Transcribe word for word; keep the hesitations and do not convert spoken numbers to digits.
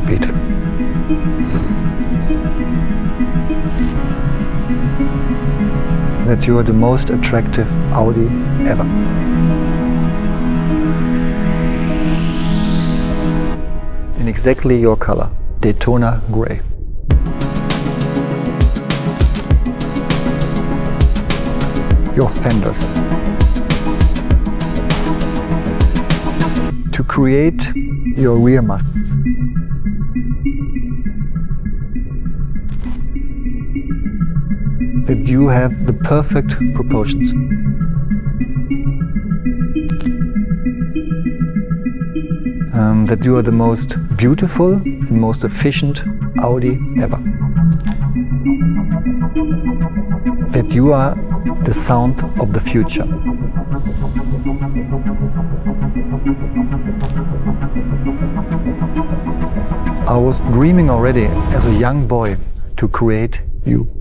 heartbeat. That you are the most attractive Audi ever. In exactly your color, Daytona Grey. Your fenders. To create your rear muscles. That you have the perfect proportions. Um, that you are the most beautiful and most efficient Audi ever. That you are the sound of the future. I was dreaming already as a young boy to create you.